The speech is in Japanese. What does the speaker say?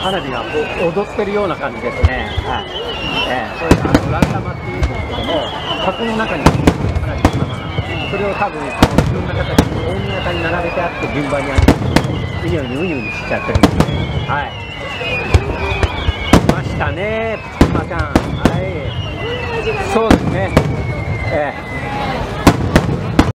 花火が踊ってるような感じですね。はい。これがランタマっていうんですけども、箱の中に花火のままそれを多分いろんな形に扇形に並べてあって順番に上げてうにうにうにうにしちゃってるんですね。はい。来ましたね、プチクマちゃん。はい。そうですね。